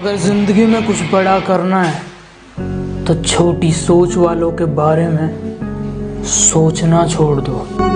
अगर जिंदगी में कुछ बड़ा करना है तो छोटी सोच वालों के बारे में सोचना छोड़ दो।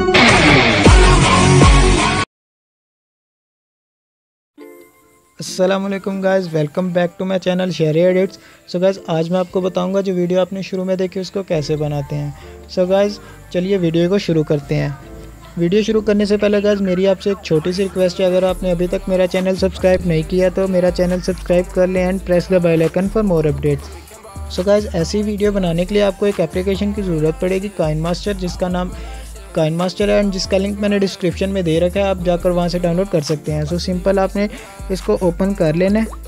अस्सलामुअलैकुम guys, welcome back to my channel Sheri edits. So guys, आज मैं आपको बताऊंगा जो वीडियो आपने शुरू में देखी उसको कैसे बनाते हैं। सो गाइज़, चलिए वीडियो को शुरू करते हैं। वीडियो शुरू करने से पहले गाइज़ मेरी आपसे एक छोटी सी रिक्वेस्ट है, अगर आपने अभी तक मेरा चैनल सब्सक्राइब नहीं किया तो मेरा चैनल सब्सक्राइब कर लें and press the bell icon for more updates. So guys, ऐसी वीडियो बनाने के लिए आपको एक एप्लीकेशन की ज़रूरत पड़ेगी, काइनमास्टर, जिसका नाम काइनमास्टर है एंड जिसका लिंक मैंने डिस्क्रिप्शन में दे रखा है, आप जाकर वहां से डाउनलोड कर सकते हैं। सो सिंपल आपने इसको ओपन कर लेना है।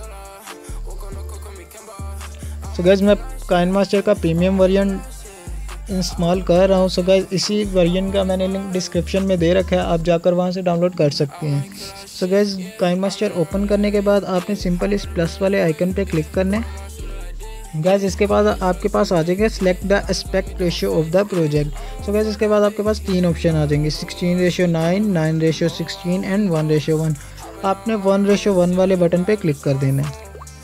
सो गाइस, मैं काइनमास्टर का प्रीमियम वर्जन इंस्टॉल कर रहा हूँ। सो गाइस, इसी वर्जन का मैंने लिंक डिस्क्रिप्शन में दे रखा है, आप जाकर वहां से डाउनलोड कर सकते हैं। सो गाइस, काइनमास्टर ओपन करने के बाद आपने सिंपल इस प्लस वाले आइकन पे क्लिक करना है। गैस, इसके बाद आपके पास आ जाएगा select the aspect ratio of the project. So guys, इसके बाद आपके पास तीन ऑप्शन आ जाएंगे, 16:9, 9:16 एंड 1:1। आपने 1:1 वाले बटन पे क्लिक कर देना है।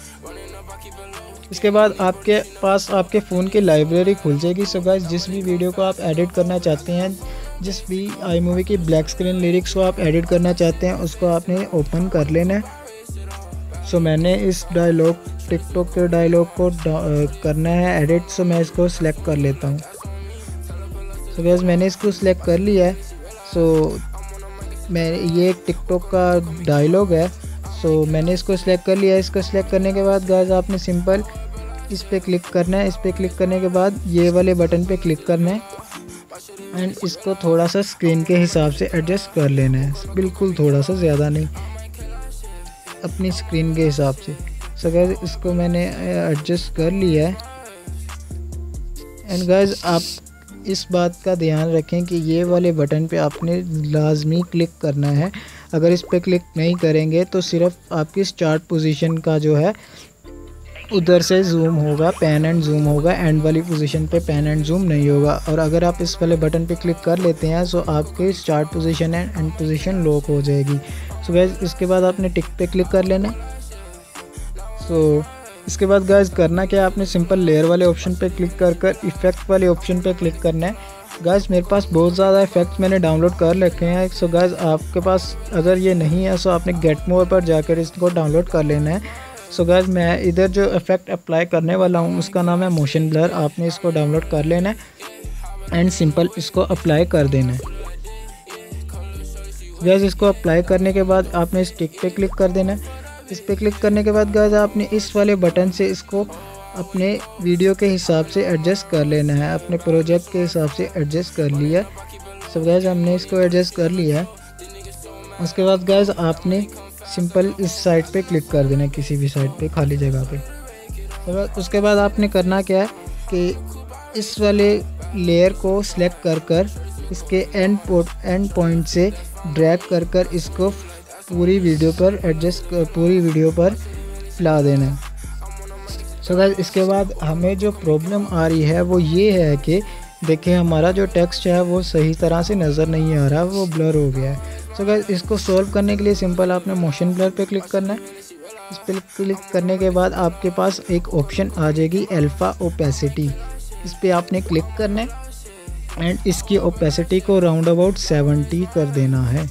इसके बाद आपके पास आपके फ़ोन की लाइब्रेरी खुल जाएगी। सो गैस, जिस भी वीडियो को आप एडिट करना चाहते हैं, जिस भी आई मूवी की ब्लैक स्क्रीन लिरिक्स को आप एडिट करना चाहते हैं, उसको आपने ओपन कर लेना है। सो मैंने इस डायलॉग टिकटॉक के डायलॉग को करना है एडिट, सो मैं इसको सिलेक्ट कर लेता हूँ। सो गैस, मैंने इसको सिलेक्ट कर लिया है। सो मैं ये एक टिकटॉक का डायलॉग है, सो मैंने इसको सिलेक्ट कर लिया है। इसको सिलेक्ट करने के बाद गैस आपने सिंपल इस पर क्लिक करना है। इस पर क्लिक करने के बाद ये वाले बटन पे क्लिक करना है एंड इसको थोड़ा सा स्क्रीन के हिसाब से एडजस्ट कर लेना है, बिल्कुल थोड़ा सा, ज़्यादा नहीं, अपनी स्क्रीन के हिसाब से। सो गाइस, इसको मैंने एडजस्ट कर लिया है। एंड गाइस, आप इस बात का ध्यान रखें कि ये वाले बटन पे आपने लाजमी क्लिक करना है। अगर इस पे क्लिक नहीं करेंगे तो सिर्फ आपकी स्टार्ट पोजीशन का जो है उधर से जूम होगा, पैन एंड जूम होगा, एंड वाली पोजीशन पे पैन एंड जूम नहीं होगा। और अगर आप इस वाले बटन पे क्लिक कर लेते हैं तो आपकी start position and end position lock हो जाएगी। सो गाइस, इसके बाद आपने टिक पे क्लिक कर लेना है। सो इसके बाद गाइस करना क्या है, आपने सिंपल लेयर वाले ऑप्शन पे क्लिक कर इफ़ेक्ट वाले ऑप्शन पे क्लिक करना है। गाइस, मेरे पास बहुत ज़्यादा इफेक्ट्स मैंने डाउनलोड कर रखे हैं। सो गाइस, आपके पास अगर ये नहीं है तो आपने गेट मोर पर जाकर इसको डाउनलोड कर लेना है। सो गाइस, मैं इधर जो इफेक्ट अप्लाई करने वाला हूँ उसका नाम है मोशन ब्लर। आपने इसको डाउनलोड कर लेना है एंड सिंपल इसको अप्लाई कर देना है। गाइस, इसको अप्लाई करने के बाद आपने इस टिक पे क्लिक कर देना है। इस पे क्लिक करने के बाद गाइस आपने इस वाले बटन से इसको अपने वीडियो के हिसाब से एडजस्ट कर लेना है, अपने प्रोजेक्ट के हिसाब से एडजस्ट कर लिया। सो गाइस, हमने इसको एडजस्ट कर लिया है। उसके बाद गाइस आपने सिंपल इस साइड पे क्लिक कर देना है, किसी भी साइड पे खाली जगह पे। तो उसके बाद आपने करना क्या है कि इस वाले लेयर को सिलेक्ट कर इसके एंड पॉइंट से ड्रैग कर इसको पूरी वीडियो पर फैला देना है। सो गाइस, इसके बाद हमें जो प्रॉब्लम आ रही है वो ये है कि देखिए हमारा जो टेक्स्ट है वो सही तरह से नज़र नहीं आ रहा, वो ब्लर हो गया है। सो गाइस, इसको सॉल्व करने के लिए सिंपल आपने मोशन ब्लर पे क्लिक करना है। इस पर क्लिक करने के बाद आपके पास एक ऑप्शन आ जाएगी अल्फा ओपेसिटी। इस पर आपने क्लिक करना है एंड इसकी ओपेसिटी को राउंड अबाउट 70 कर देना है,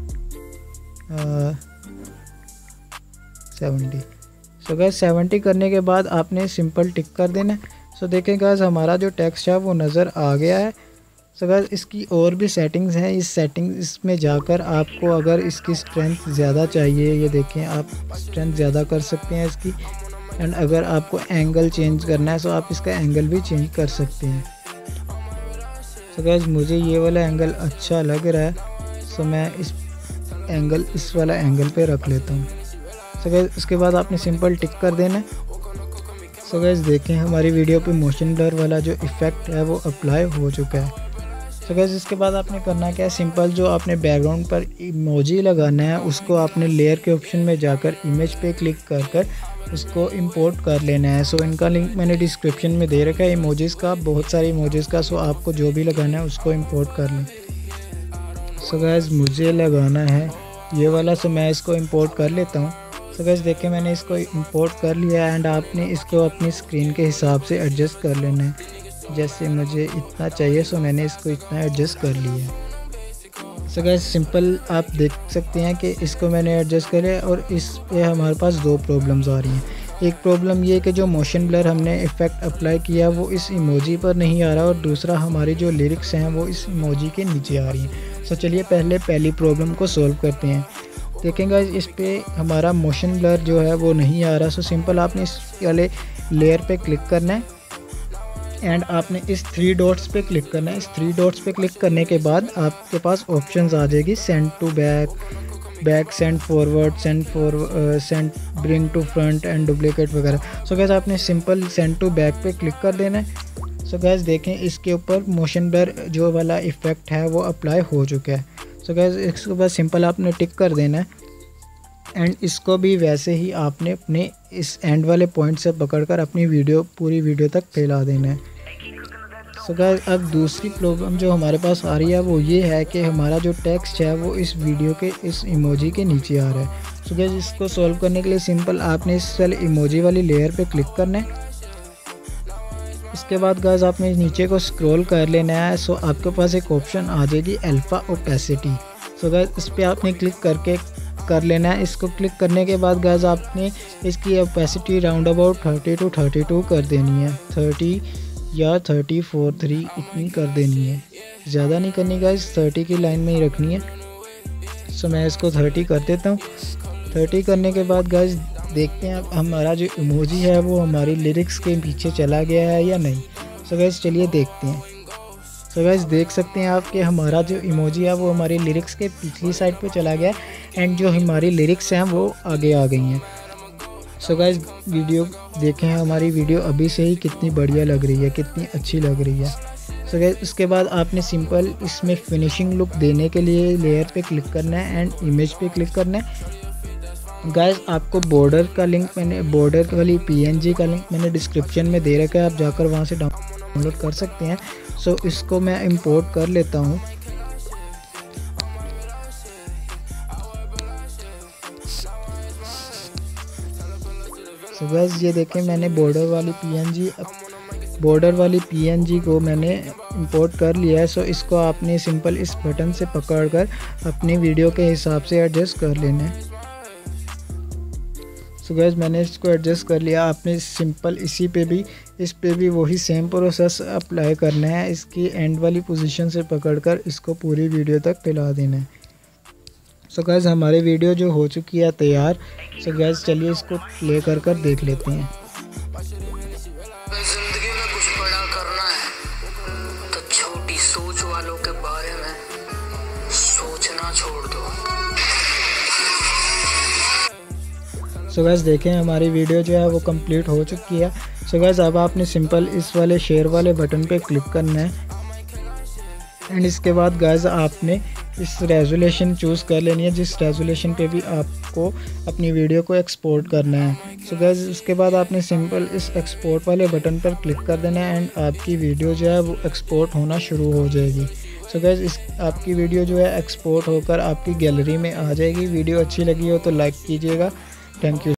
70। सो गाइस, 70 करने के बाद आपने सिंपल टिक कर देना है। सो देखें गाइस, हमारा जो टेक्स्ट है वो नज़र आ गया है। सो गाइस, इसकी और भी सेटिंग्स हैं, इसमें जाकर आपको अगर इसकी स्ट्रेंथ ज़्यादा चाहिए, ये देखें आप स्ट्रेंथ ज़्यादा कर सकते हैं इसकी। एंड अगर आपको एंगल चेंज करना है तो आप इसका एंगल भी चेंज कर सकते हैं। सो गाइस, मुझे ये वाला एंगल अच्छा लग रहा है, सो मैं इस वाला एंगल पे रख लेता हूँ। सो गाइस, इसके बाद आपने सिंपल टिक कर देना है। सो गाइस, देखें हमारी वीडियो पे मोशन ब्लर वाला जो इफ़ेक्ट है वो अप्लाई हो चुका है। सो गाइस, इसके बाद आपने करना क्या है, सिंपल जो आपने बैकग्राउंड पर इमोजी लगाना है उसको आपने लेयर के ऑप्शन में जाकर इमेज पे क्लिक कर उसको इंपोर्ट कर लेना है। सो इनका लिंक मैंने डिस्क्रिप्शन में दे रखा है, इमोजीज़ का, बहुत सारे इमोजीज़ का। सो आपको जो भी लगाना है उसको इंपोर्ट कर लें। सो गाइस, मुझे लगाना है ये वाला, सो मैं इसको इंपोर्ट कर लेता हूँ। सो गाइस देखिए मैंने इसको इंपोर्ट कर लिया एंड आपने इसको अपनी स्क्रीन के हिसाब से एडजस्ट कर लेना है। जैसे मुझे इतना चाहिए सो मैंने इसको इतना एडजस्ट कर लिया। सो गाइस सिंपल आप देख सकते हैं कि इसको मैंने एडजस्ट करे और इस पे हमारे पास दो प्रॉब्लम्स आ रही हैं। एक प्रॉब्लम ये कि जो मोशन ब्लर हमने इफ़ेक्ट अप्लाई किया वो इस इमोजी पर नहीं आ रहा और दूसरा हमारी जो लिरिक्स हैं वो इस इमोजी के नीचे आ रही हैं। सो चलिए पहली प्रॉब्लम को सॉल्व करते हैं। देखेंगे इस पे हमारा मोशन ब्लर जो है वो नहीं आ रहा। सो सिंपल आपने इस वाले लेयर पे क्लिक करना है एंड आपने इस 3 डॉट्स पे क्लिक करना है। इस 3 डॉट्स पे क्लिक करने के बाद आपके पास ऑप्शंस आ जाएगी send to back, send forward, send bring to front and duplicate वगैरह। सो गैस आपने सिंपल सेंड टू बैक पे क्लिक कर देना है। सो गैस देखें इसके ऊपर मोशन ब्लर जो वाला इफ़ेक्ट है वो अप्लाई हो चुका है। सो गैस इसके बाद सिंपल आपने टिक कर देना है एंड इसको भी वैसे ही आपने अपने इस एंड वाले पॉइंट से पकड़कर अपनी पूरी वीडियो तक फैला देना है। सो गाइस अब दूसरी प्रॉब्लम जो हमारे पास आ रही है वो ये है कि हमारा जो टेक्स्ट है वो इस वीडियो के इस इमोजी के नीचे आ रहा है। सो गाइस इसको सॉल्व करने के लिए सिंपल आपने इस वाले इमोजी वाली लेयर पे क्लिक करना है। इसके बाद गाइस आपने नीचे को स्क्रॉल कर लेना है। सो आपके पास एक ऑप्शन आ जाएगी अल्फा ओपेसिटी। सो गाइस इस पर आपने क्लिक करके कर लेना है। इसको क्लिक करने के बाद गाइस आपने इसकी ओपेसिटी राउंड अबाउट 30 to 32 कर देनी है। 30 या 34 इतनी कर देनी है, ज़्यादा नहीं करनी गाइस, 30 की लाइन में ही रखनी है। सो मैं इसको 30 कर देता हूँ। 30 करने के बाद गाइस देखते हैं हमारा जो इमोजी है वो हमारी लिरिक्स के पीछे चला गया है या नहीं। सो गाइस चलिए देखते हैं। सो गाइस देख सकते हैं आप कि हमारा जो इमोजी है वो हमारी लिरिक्स के पिछली साइड पे चला गया एंड जो हमारी लिरिक्स हैं वो आगे आ गई हैं। सो गाइस वीडियो देखें, हमारी वीडियो अभी से ही कितनी बढ़िया लग रही है, कितनी अच्छी लग रही है। सो गाइस उसके बाद आपने सिंपल इसमें फिनिशिंग लुक देने के लिए लेयर पे क्लिक करना है एंड इमेज पे क्लिक करना है। गाइस आपको बॉर्डर वाली PNG का लिंक मैंने डिस्क्रिप्शन में दे रखा है, आप जाकर वहाँ से डाउनलोड कर सकते हैं। सो इसको मैं इंपोर्ट कर लेता हूँ। सो गाइस ये देखें मैंने बॉर्डर वाली PNG को मैंने इंपोर्ट कर लिया है। सो इसको आपने सिंपल इस बटन से पकड़कर अपनी वीडियो के हिसाब से एडजस्ट कर लेना है। सो गाइस मैंने इसको एडजस्ट कर लिया। आपने सिंपल इस पे भी वही सेम प्रोसेस अप्लाई करना है। इसकी एंड वाली पोजीशन से पकड़कर इसको पूरी वीडियो तक फैला देना है। सो गाइस हमारी वीडियो जो हो चुकी है तैयार। सो गाइस चलिए इसको प्ले कर देख लेते हैं। जिंदगी में कुछ बड़ा करना है तो छोटी सोच वालों के बारे में सोचना छोड़ दो। सो गाइस देखें हमारी वीडियो जो है वो कंप्लीट हो चुकी है। सो गाइस अब आपने सिंपल इस वाले शेयर वाले बटन पे क्लिक करना है एंड इसके बाद गाइस आपने इस रेजोल्यूशन चूज़ कर लेनी है जिस रेजोल्यूशन पे भी आपको अपनी वीडियो को एक्सपोर्ट करना है। सो गाइस उसके बाद आपने सिंपल इस एक्सपोर्ट वाले बटन पर क्लिक कर देना है एंड आपकी वीडियो जो है वो एक्सपोर्ट होना शुरू हो जाएगी। सो गाइस आपकी वीडियो जो है एक्सपोर्ट होकर आपकी गैलरी में आ जाएगी। वीडियो अच्छी लगी हो तो लाइक कीजिएगा। Thank you.